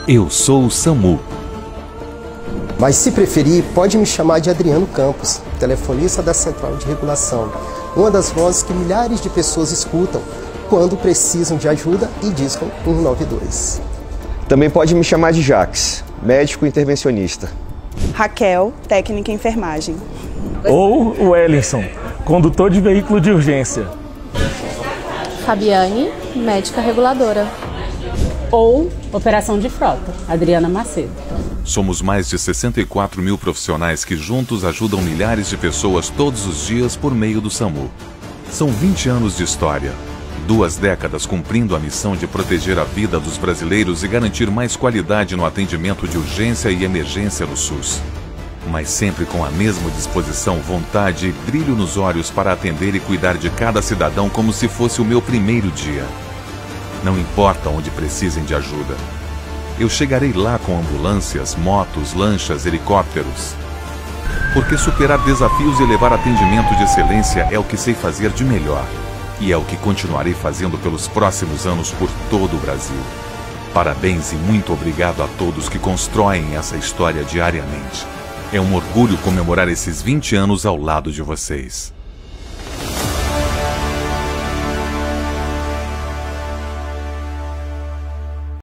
Eu sou o SAMU. Mas se preferir, pode me chamar de Adriano Campos, telefonista da Central de Regulação. Uma das vozes que milhares de pessoas escutam quando precisam de ajuda e discam 192. Também pode me chamar de Jax, médico intervencionista. Raquel, técnica em enfermagem. Ou o Ellison, condutor de veículo de urgência. Fabiane, médica reguladora. Ou operação de frota, Adriana Macedo. Somos mais de 64 mil profissionais que juntos ajudam milhares de pessoas todos os dias por meio do SAMU. São 20 anos de história, 2 décadas cumprindo a missão de proteger a vida dos brasileiros e garantir mais qualidade no atendimento de urgência e emergência no SUS. Mas sempre com a mesma disposição, vontade e brilho nos olhos para atender e cuidar de cada cidadão como se fosse o meu primeiro dia. Não importa onde precisem de ajuda. Eu chegarei lá com ambulâncias, motos, lanchas, helicópteros. Porque superar desafios e levar atendimento de excelência é o que sei fazer de melhor. E é o que continuarei fazendo pelos próximos anos por todo o Brasil. Parabéns e muito obrigado a todos que constroem essa história diariamente. É um orgulho comemorar esses 20 anos ao lado de vocês.